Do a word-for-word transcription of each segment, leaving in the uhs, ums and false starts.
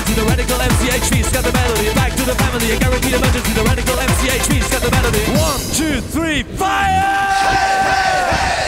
emergency, the radical M C H V's got the melody. Back to the family, a guaranteed emergency, the radical M C H V's got the melody. One, two, three, fire! Hey, hey, hey!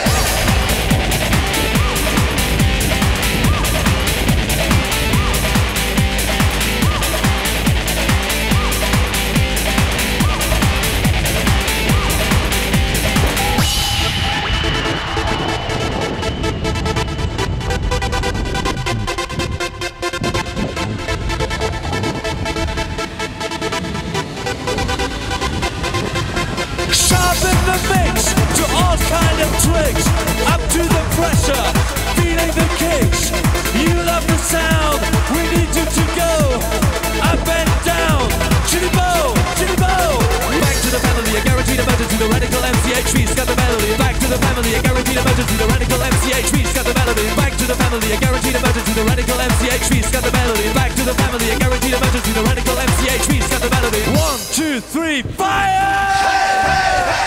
Sharpen the mix to all kind of tricks. Up to the pressure, feeling the kicks. You love the sound, we need you to go up and down. Chitty bow, chitty bow. Back to the family, a guaranteed emergency. The radical M C H V's got the melody. Back to the family, a guaranteed emergency. The radical M C H V's got the melody. Back to the family, a guaranteed emergency. The radical M C H V's got the melody. Back to the family, a guaranteed emergency. The radical M C H V's got the melody. One, two, three, fire! Hey, hey, hey!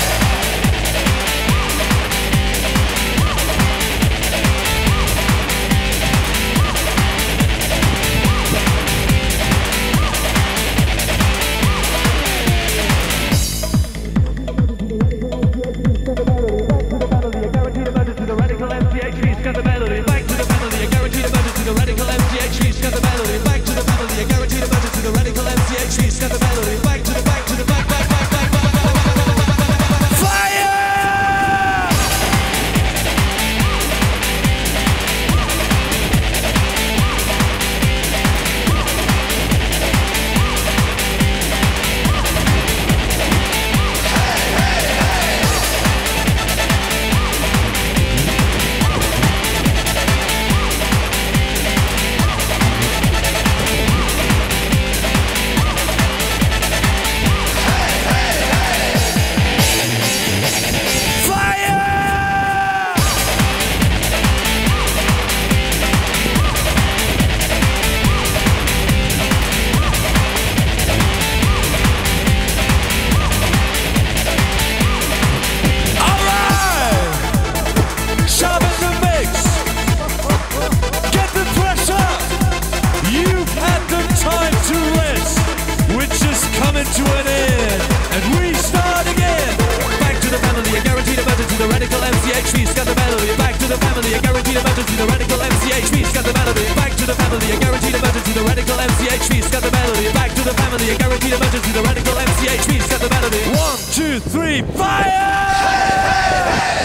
To an end, and we start again. Back to the family, a guaranteed emergency. The radical M C H V's got the melody. Back to the family, a guaranteed emergency. The radical M C H V's got the melody. Back to the family, a guaranteed emergency. The radical M C H V's got the melody. Back to the family, a guaranteed emergency. The radical M C H V's got the melody. One, two, three, fire! Hey, hey, hey!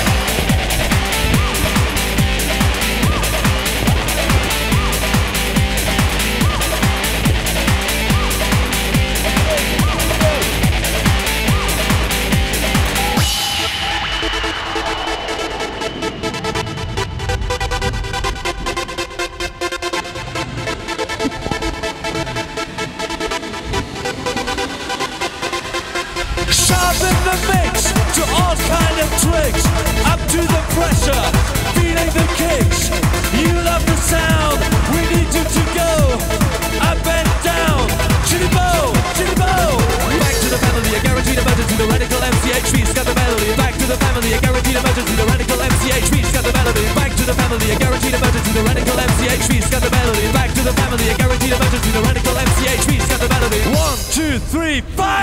Sharpen the mix to all kind of tricks. Up to the pressure, feeling the kicks. You love the sound, we need you to go up and down. Chitty bow, chitty bow. Back to the family, a guaranteed emergency. The radical M C H V's got the melody. Back to the family, a guaranteed emergency. The radical M C H V's got the melody. Back to the family, a guaranteed emergency. The radical M C H V's got the melody. Back to the family, a guaranteed emergency. The radical M C H V's got the melody. One, two, three, five.